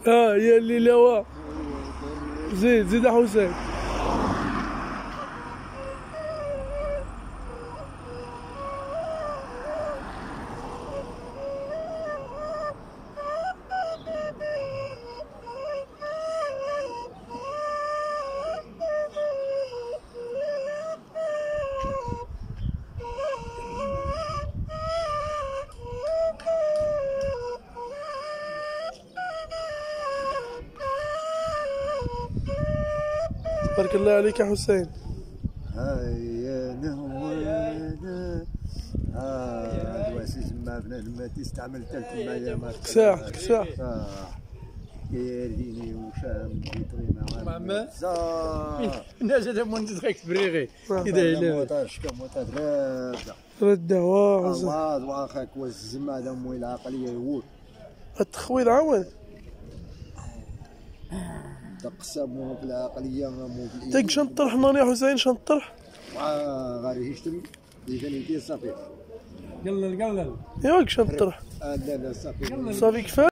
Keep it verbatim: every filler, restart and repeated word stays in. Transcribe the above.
اه يا الليلة وا زيد زيد حسين. تبارك الله عليك يا حسين. هيا نهوانا ها دواسي تما بنادم تيستعمل تال تما يا ما كساح كساح كيرديني وشام بيطري مع ماما صا الناس هذا من تدخل بريغي إذا إلا موطاش كموطات رادة رده واه الله واخاك والزم هذا موي العقلية يقول التخويض عاود تقسموا في العقلية مو في تاك شنطرح ناني يا حسين شنطرح غادي يشتم اللي كان يدير صافي قلل قلل ياك شنطرح لا لا صافي صافي كفاية.